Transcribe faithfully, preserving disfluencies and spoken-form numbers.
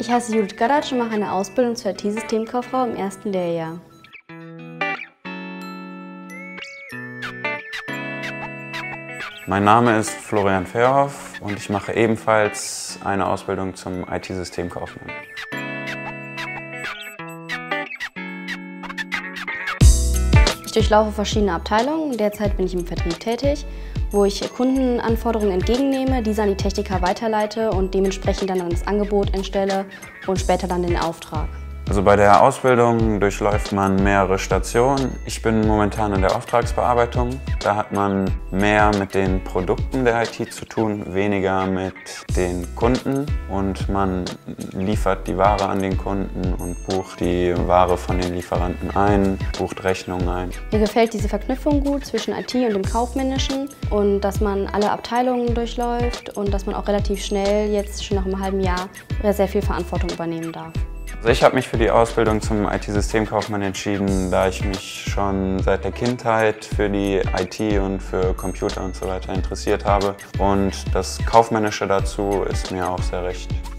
Ich heiße Judith Gadatsch und mache eine Ausbildung zur I T-Systemkauffrau im ersten Lehrjahr. Mein Name ist Florian Verhoff und ich mache ebenfalls eine Ausbildung zum I T-Systemkaufmann. Ich durchlaufe verschiedene Abteilungen. Derzeit bin ich im Vertrieb tätig, wo ich Kundenanforderungen entgegennehme, diese an die Techniker weiterleite und dementsprechend dann das Angebot entstelle und später dann den Auftrag. Also bei der Ausbildung durchläuft man mehrere Stationen. Ich bin momentan in der Auftragsbearbeitung. Da hat man mehr mit den Produkten der I T zu tun, weniger mit den Kunden. Und man liefert die Ware an den Kunden und bucht die Ware von den Lieferanten ein, bucht Rechnungen ein. Mir gefällt diese Verknüpfung gut zwischen I T und dem Kaufmännischen und dass man alle Abteilungen durchläuft und dass man auch relativ schnell, jetzt schon nach einem halben Jahr, sehr viel Verantwortung übernehmen darf. Also ich habe mich für die Ausbildung zum I T-Systemkaufmann entschieden, da ich mich schon seit der Kindheit für die I T und für Computer und so weiter interessiert habe. Und das Kaufmännische dazu ist mir auch sehr recht.